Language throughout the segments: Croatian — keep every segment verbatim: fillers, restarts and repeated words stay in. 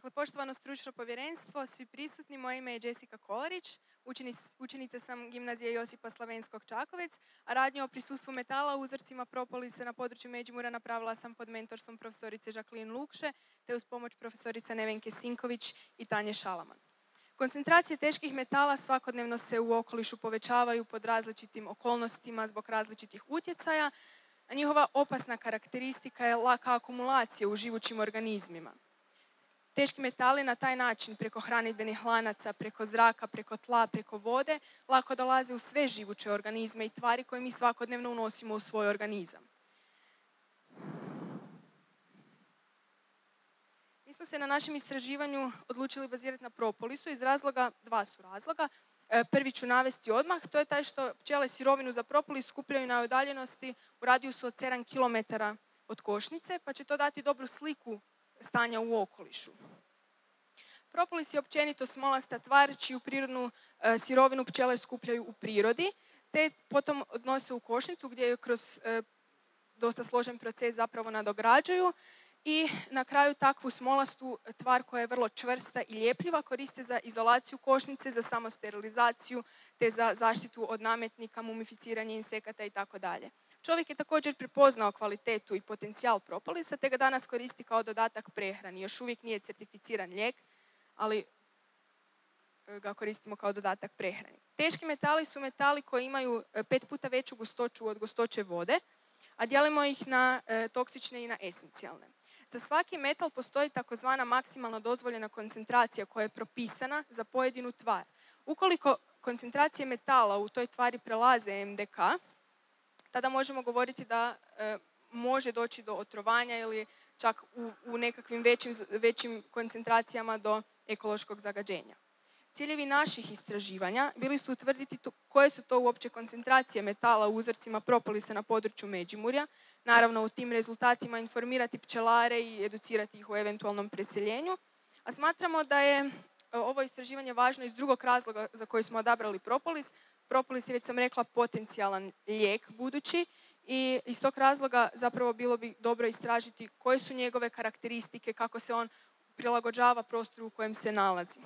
Dakle, poštovano stručno povjerenstvo, svi prisutni, moje ime je Jessica Kolarić, učenica sam gimnazije Josipa Slavenskog Čakovec, a radnju o prisustvu metala u uzorcima propolisa na području Međimurja napravila sam pod mentorstvom profesorice Jacqueline Lukše, te uz pomoć profesorica Nevenke Sinković i Tanje Šalaman. Koncentracije teških metala svakodnevno se u okolišu povećavaju pod različitim okolnostima zbog različitih utjecaja, a njihova opasna karakteristika je laka akumulacija u živućim organizmima. Teški metali na taj način, preko hranidbenih lanaca, preko zraka, preko tla, preko vode, lako dolaze u sve živuće organizme i tvari koje mi svakodnevno unosimo u svoj organizam. Mi smo se na našem istraživanju odlučili bazirati na propolisu iz razloga, dva su razloga. Prvi ću navesti odmah, to je taj što pčele sirovinu za propolis skupljaju na udaljenosti u radijusu od sedam kilometara od košnice, pa će to dati dobru sliku stanja u okolišu. Propolis je općenito smolasta tvar čiju prirodnu e, sirovinu pčele skupljaju u prirodi, te potom odnose u košnicu gdje ju kroz e, dosta složen proces zapravo nadograđuju i na kraju takvu smolastu tvar koja je vrlo čvrsta i ljepljiva koriste za izolaciju košnice, za samosterilizaciju te za zaštitu od nametnika, mumificiranje insekata i tako dalje. Čovjek je također prepoznao kvalitetu i potencijal propolisa te ga danas koristi kao dodatak prehrani. Još uvijek nije certificiran lijek, ali ga koristimo kao dodatak prehrani. Teški metali su metali koji imaju pet puta veću gustoću od gustoće vode, a dijelimo ih na e, toksične i na esencijalne. Za svaki metal postoji takozvana maksimalno dozvoljena koncentracija koja je propisana za pojedinu tvar. Ukoliko koncentracije metala u toj tvari prelaze em de ka, tada možemo govoriti da e, može doći do otrovanja ili čak u, u nekakvim većim, većim koncentracijama do ekološkog zagađenja. Ciljevi naših istraživanja bili su utvrditi to, koje su to uopće koncentracije metala u uzorcima propolisa na području Međimurja, naravno u tim rezultatima informirati pčelare i educirati ih u eventualnom preseljenju, a smatramo da je ovo istraživanje važno iz drugog razloga za koji smo odabrali propolis. Propolis je, već sam rekla, potencijalan lijek budući i iz tog razloga zapravo bilo bi dobro istražiti koje su njegove karakteristike, kako se on prilagođava prostoru u kojem se nalazi.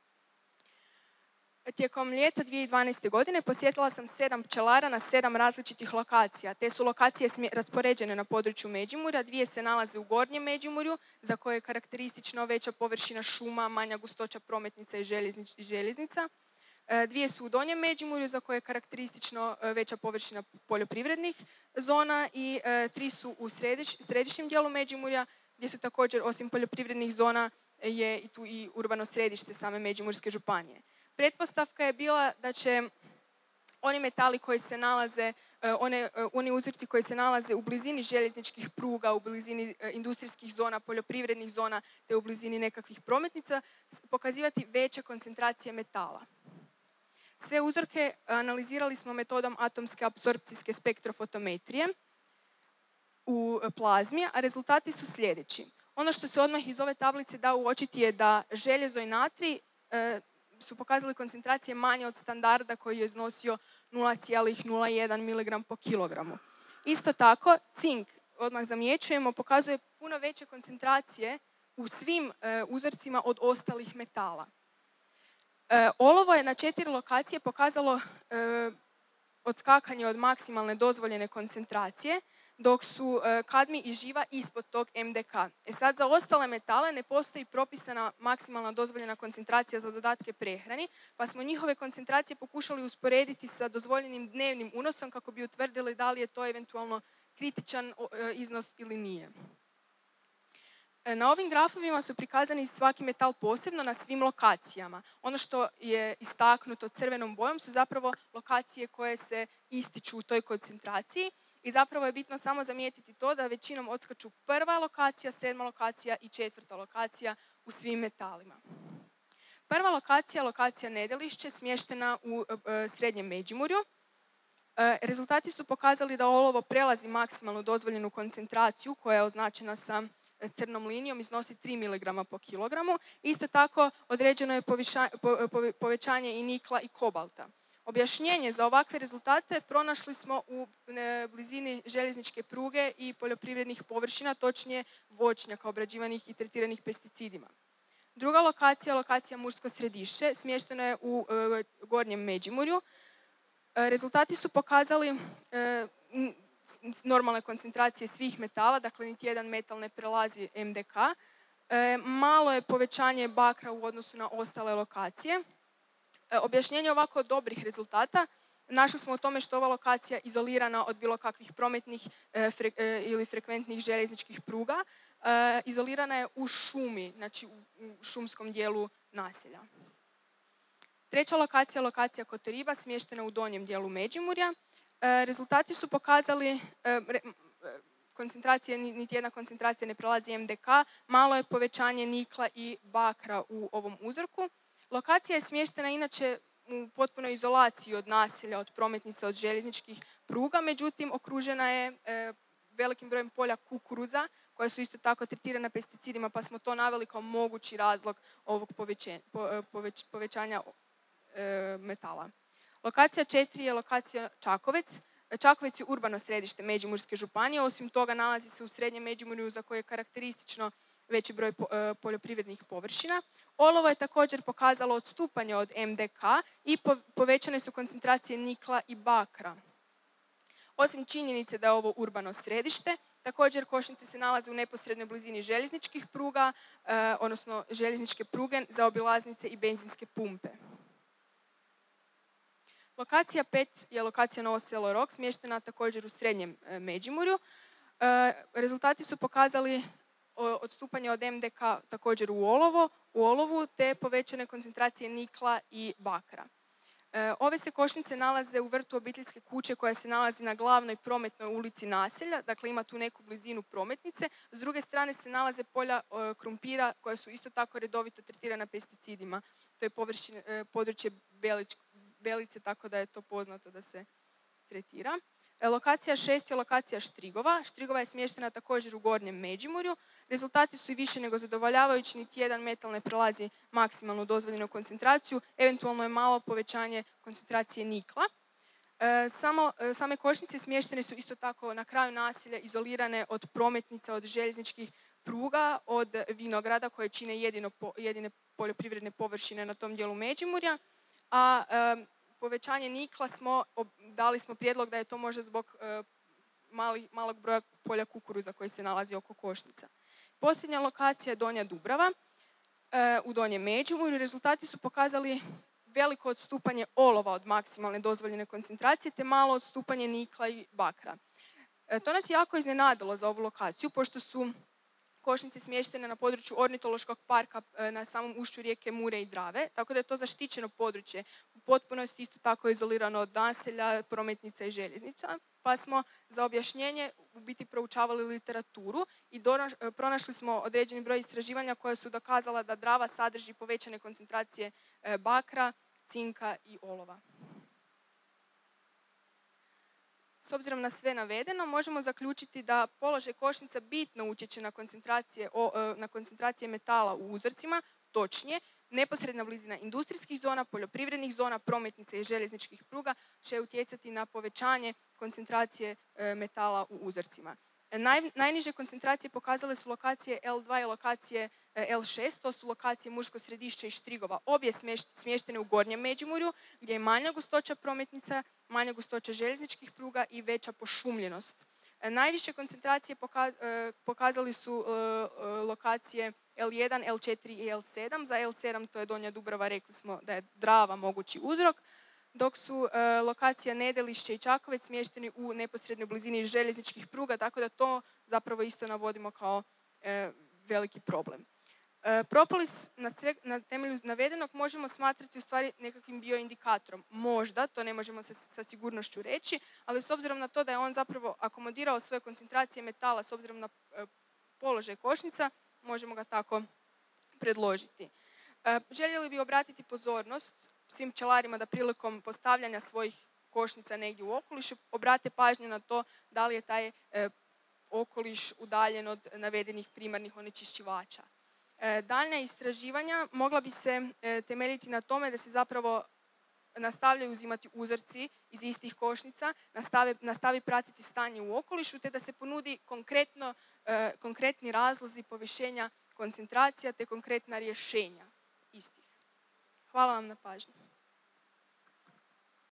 Tijekom ljeta dvije tisuće dvanaeste. godine posjetila sam sedam pčelara na sedam različitih lokacija. Te su lokacije raspoređene na području Međimurja, dvije se nalaze u Gornjem Međimurju, za koje je karakteristično veća površina šuma, manja gustoća prometnica i željeznica. Dvije su u Donjem Međimurju, za koje je karakteristično veća površina poljoprivrednih zona i tri su u središ, središnjem dijelu Međimurja, gdje su također, osim poljoprivrednih zona, je i tu i urbano središte same Međimurske županije. Pretpostavka je bila da će oni metali koji se nalaze, one, oni uzorci koji se nalaze u blizini željezničkih pruga, u blizini industrijskih zona, poljoprivrednih zona, te u blizini nekakvih prometnica, pokazivati veće koncentracije metala. Sve uzorke analizirali smo metodom atomske apsorpcijske spektrofotometrije u plazmi, a rezultati su sljedeći. Ono što se odmah iz ove tablice da uočiti je da željezo i natrij e, su pokazali koncentracije manje od standarda koji je iznosio nula zarez nula jedan miligram po kilogramu. Isto tako, cink, odmah zamjećujemo, pokazuje puno veće koncentracije u svim e, uzorcima od ostalih metala. E, olovo je na četiri lokacije pokazalo e, odskakanje od maksimalne dozvoljene koncentracije, dok su e, kadmi i živa ispod tog em de ka. E sad, za ostale metale ne postoji propisana maksimalna dozvoljena koncentracija za dodatke prehrani, pa smo njihove koncentracije pokušali usporediti sa dozvoljenim dnevnim unosom kako bi utvrdili da li je to eventualno kritičan e, iznos ili nije. Na ovim grafovima su prikazani svaki metal posebno na svim lokacijama. Ono što je istaknuto crvenom bojom su zapravo lokacije koje se ističu u toj koncentraciji i zapravo je bitno samo zamijetiti to da većinom odskaču prva lokacija, sedma lokacija i četvrta lokacija u svim metalima. Prva lokacija, lokacija Nedelišće, smještena u e, srednjem Međimurju. E, rezultati su pokazali da olovo prelazi maksimalnu dozvoljenu koncentraciju koja je označena sa crnom linijom, iznosi tri miligrama po kilogramu. Isto tako određeno je poviša, po, po, povećanje i nikla i kobalta. Objašnjenje za ovakve rezultate pronašli smo u e, blizini željezničke pruge i poljoprivrednih površina, točnije voćnjaka obrađivanih i tretiranih pesticidima. Druga lokacija je lokacija Mursko Središće, smještena je u e, Gornjem Međimurju. E, rezultati su pokazali e, normalne koncentracije svih metala, dakle niti jedan metal ne prelazi em de ka. E, malo je povećanje bakra u odnosu na ostale lokacije. E, objašnjenje ovako dobrih rezultata našli smo u tome što ova lokacija izolirana od bilo kakvih prometnih e, fre, e, ili frekventnih željezničkih pruga. E, izolirana je u šumi, znači u, u šumskom dijelu naselja. Treća lokacija je lokacija Kotoriba, smještena u donjem dijelu Međimurja. E, rezultati su pokazali e, re, koncentracije, niti jedna koncentracija ne prelazi em de ka, malo je povećanje nikla i bakra u ovom uzorku. Lokacija je smještena inače u potpunoj izolaciji od naselja, od prometnica, od željezničkih pruga, međutim okružena je e, velikim brojem polja kukuruza koja su isto tako tretirana pesticidima, pa smo to naveli kao mogući razlog ovog poveće, po, poveć, povećanja e, metala. Lokacija četiri je lokacija Čakovec. Čakovec je urbano središte Međimurske županije, osim toga nalazi se u srednjem Međimurju za koje je karakteristično veći broj poljoprivrednih površina. Olovo je također pokazalo odstupanje od em de ka i povećane su koncentracije nikla i bakra. Osim činjenice da je ovo urbano središte, također košnice se nalaze u neposrednoj blizini željezničkih pruga, eh, odnosno željezničke pruge za obilaznice i benzinske pumpe. Lokacija pet je lokacija Novo Selo Rok, smještena također u srednjem eh, Međimurju. Eh, rezultati su pokazali odstupanje od em de ka također u, olovo, u olovu te povećane koncentracije nikla i bakra. E, ove se košnice nalaze u vrtu obiteljske kuće koja se nalazi na glavnoj prometnoj ulici naselja, dakle ima tu neku blizinu prometnice. S druge strane se nalaze polja e, krumpira koja su isto tako redovito tretirana pesticidima. To je površine, e, područje Belič, Belice, tako da je to poznato da se tretira. E, lokacija šest je lokacija Štrigova. Štrigova je smještena također u Gornjem Međimurju. Rezultati su i više nego zadovoljavajući, niti jedan metal ne prelazi maksimalnu dozvoljenu koncentraciju, eventualno je malo povećanje koncentracije nikla. E, samo, e, same košnice smještene su isto tako na kraju naselja, izolirane od prometnica, od željezničkih pruga, od vinograda koje čine jedino, jedine poljoprivredne površine na tom dijelu Međimurja, a e, povećanje nikla smo, dali smo prijedlog da je to možda zbog e, mali, malog broja polja kukuruza koji se nalazi oko košnica. Posljednja lokacija je Donja Dubrava e, u Donjem Međimurju. Rezultati su pokazali veliko odstupanje olova od maksimalne dozvoljene koncentracije te malo odstupanje nikla i bakra. E, to nas je jako iznenadilo za ovu lokaciju, pošto su košnice smještene na području ornitološkog parka e, na samom ušću rijeke Mure i Drave, tako da je to zaštićeno područje, u potpunosti isto tako izolirano od naselja, prometnica i željeznica, pa smo za objašnjenje u biti proučavali literaturu i donaš, pronašli smo određeni broj istraživanja koja su dokazala da Drava sadrži povećane koncentracije e, bakra, cinka i olova. S obzirom na sve navedeno, možemo zaključiti da položaj košnica bitno utječe na koncentracije, na koncentracije metala u uzorcima, točnije, neposredna blizina industrijskih zona, poljoprivrednih zona, prometnica i željezničkih pruga će utjecati na povećanje koncentracije metala u uzorcima. Naj, najniže koncentracije pokazale su lokacije el dva i lokacije el šest, to su lokacije Mursko Središće i Štrigova, obje smještene u Gornjem Međimurju, gdje je manja gustoća prometnica, manja gustoća željezničkih pruga i veća pošumljenost. Najviše koncentracije pokazali su lokacije el jedan, el četiri i el sedam. Za el sedam to je Donja Dubrava, rekli smo da je Drava mogući uzrok, dok su e, lokacija Nedelišće i Čakovec smješteni u neposrednoj blizini željezničkih pruga, tako da to zapravo isto navodimo kao e, veliki problem. E, propolis na, sve, na temelju navedenog možemo smatrati u stvari nekakvim bioindikatorom. Možda, to ne možemo sa, sa sigurnošću reći, ali s obzirom na to da je on zapravo akomodirao svoje koncentracije metala s obzirom na e, položaj košnica, možemo ga tako predložiti. E, željeli bi obratiti pozornost svim pčelarima da prilikom postavljanja svojih košnica negdje u okolišu obrate pažnju na to da li je taj e, okoliš udaljen od navedenih primarnih onečišćivača. E, daljnja istraživanja mogla bi se e, temeljiti na tome da se zapravo nastavljaju uzimati uzorci iz istih košnica, nastave, nastavi pratiti stanje u okolišu te da se ponudi konkretno, e, konkretni razlozi povišenja koncentracija te konkretna rješenja istih. Hvala vam na pažnji.